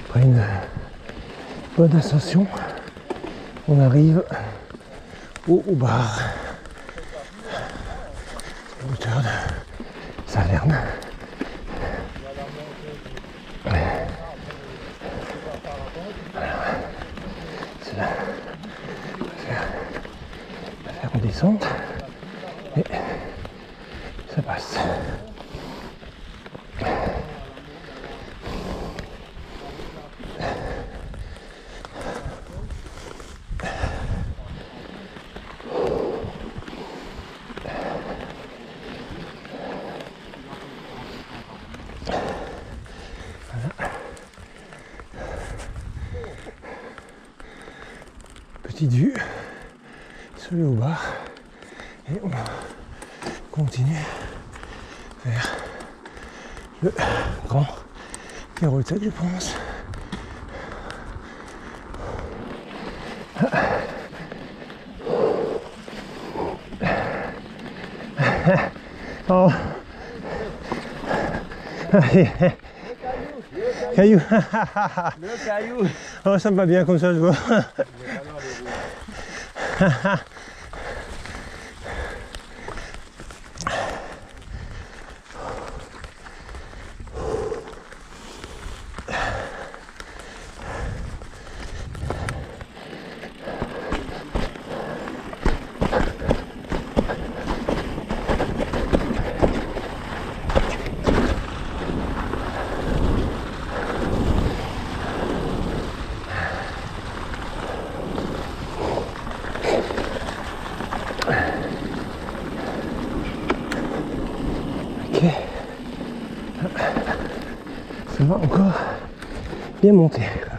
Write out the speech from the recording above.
Après une bonne ascension, on arrive au bar, à la hauteur de Saverne. C'est là. On va faire une descente et ça passe. Petite vue sur le haut-bar et on continue vers le grand Caroltec, je pense. Oh. Caillou. Le caillou. Oh, ça me va bien comme ça, je vois. Ok, ça va encore bien monter.